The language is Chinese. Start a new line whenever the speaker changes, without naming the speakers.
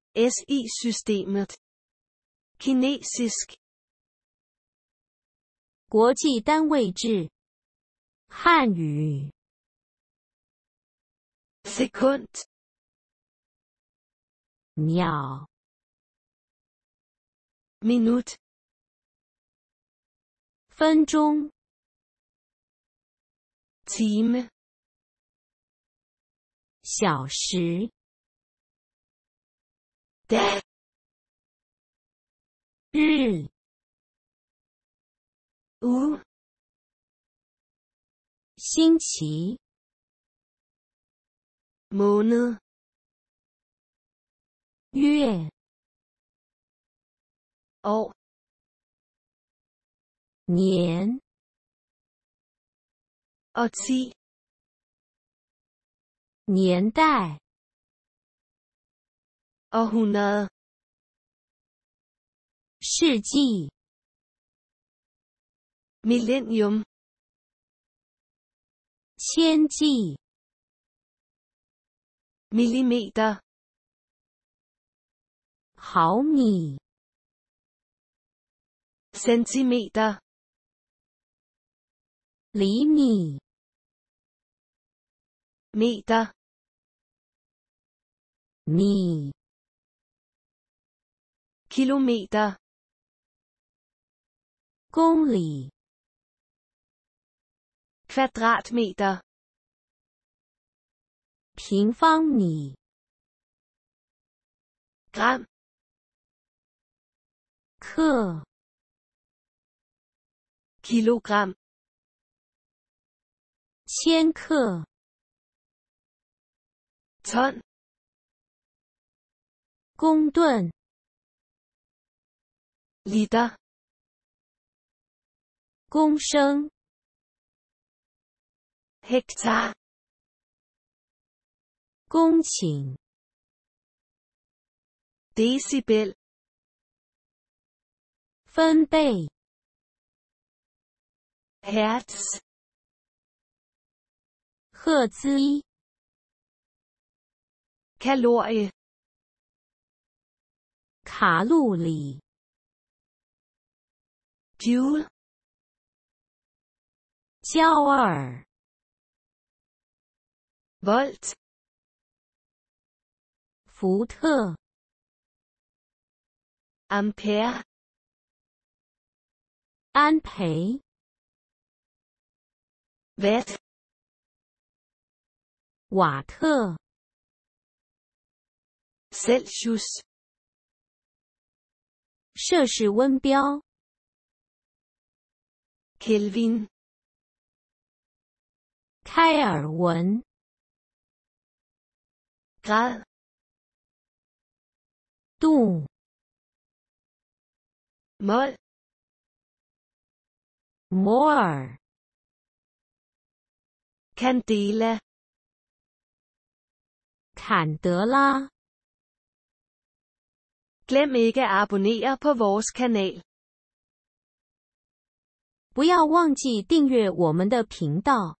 SI-systemet. Kinesisk.
国际单位制。汉语。
Sekund.
秒。
Minut.
分钟。
Time.
小时。
Dag.
日。
Uge.
星期。
Måned.
月。
År.
年。
Årti.
年代。
Århundrede.
世纪。
Millennium.
千纪。
Millimeter.
毫米。
Centimeter.
厘米。
Meter.
米。
Kilometer.
公里。
Kvadratmeter.
平方米。
Gram.
克。
Kilogram.
千克。
Ton.
公吨。
Liter.
公升。
Hektar.
公顷。
Decibel.
分贝。
Hertz.
赫兹。
Kalorie.
卡路里。
Joule.
焦耳。
Volt.
伏特。
Ampere.
安培。
Watt.
瓦特。
Celsius.
摄氏温标。
Kelvin.
开尔文。
Grad.
度。
Mol.
摩尔。
Candela.
坎德拉。
Glem ikke at abonnere på vores kanal.
不要忘记订阅我们的频道。